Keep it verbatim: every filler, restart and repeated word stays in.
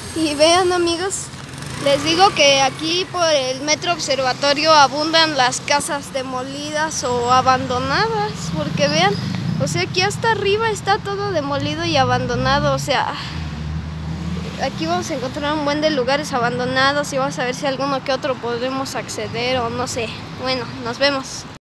Y vean, amigos, les digo que aquí por el Metro Observatorio abundan las casas demolidas o abandonadas, porque vean, o sea, aquí hasta arriba está todo demolido y abandonado, o sea, aquí vamos a encontrar un buen de lugares abandonados y vamos a ver si alguno que otro podemos acceder o no sé. Bueno, nos vemos.